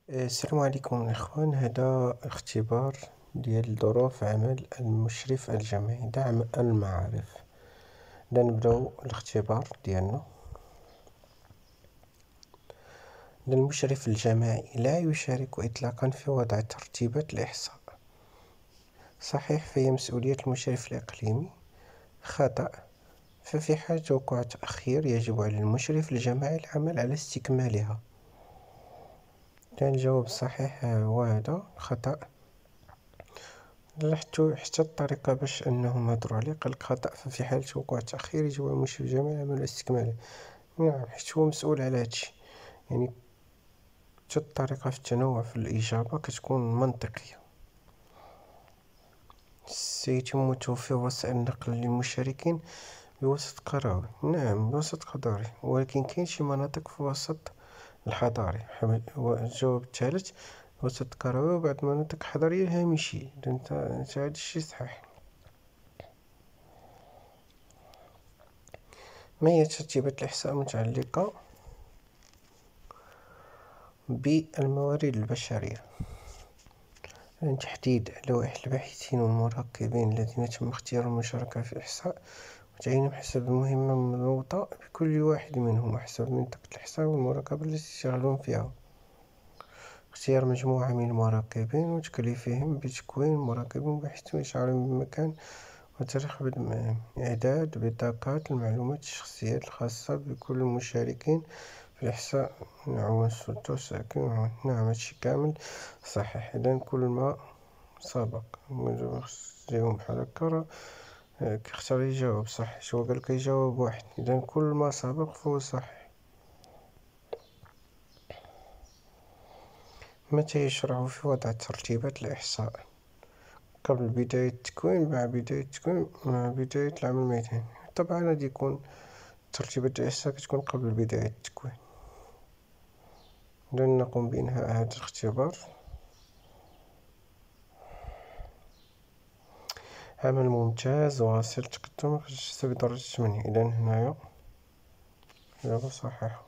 السلام عليكم الإخوان. هذا اختبار ديال ظروف عمل المشرف الجامعي دعم المعارف. نبداو الاختبار ديالنا. المشرف الجامعي لا يشارك إطلاقا في وضع ترتيبات الإحصاء. صحيح، فهي مسؤولية المشرف الإقليمي. خطأ، ففي حال وقوع تأخير يجب على المشرف الجامعي العمل على استكمالها. الجواب الصحيح هو هذا. خطأ، لاحظتوا حتى الطريقة باش أنهم هضروا عليه. قالك خطأ، ففي حالة وقوع تأخير يجب على المشرف الجامعي العمل على استكماله. نعم، حيت هو مسؤول على هادشي. يعني حتى الطريقة في التنوع في الإجابة كتكون منطقية. سيتم توفير وسائل النقل للمشاركين بوسط قروي. نعم، بوسط قضاري، ولكن كاين شي مناطق في وسط الحضاري. الجواب الثالث وسط قروي وبعض المناطق حضرية هامشية. انت هذا الشيء صحيح. ما هي ترتيبات الإحصاء المتعلقة بالموارد البشرية؟ تحديد لوائح الباحثين والمراقبين الذين تم اختيار المشاركة في الإحصاء وتعيينهم حسب المهمة المنوطة بكل واحد منهم وحسب منطقة الإحصاء والمراقبة التي يشتغلون فيها. اختيار مجموعة من المراقبين وتكليفهم بتكوين مراقبين باحثين وإشعارهم بمكان وتاريخ بدء المهام. إعداد بطاقات المعلومات الشخصية الخاصة بكل المشاركين في الإحصاء. نعم، السلطة والساكن. نعم، هادشي كامل صحيح. إذن كل ما سبق اليوم بحال هكا كيختار يجاوب صح. شو قالك يجاوب واحد، إذن كل ما سبق فهو صحيح. متى يشرع في وضع ترتيبات الإحصاء؟ قبل بداية التكوين، مع بداية التكوين، مع بداية العمل الميداني. طبعا غادي يكون ترتيبات الإحصاء كتكون قبل بداية التكوين. لن نقوم بإنهاء هذا الاختبار. عمل ممتاز، واصل تقدمك حسب درجة 8. إذن هنايا إجابة صحيحة.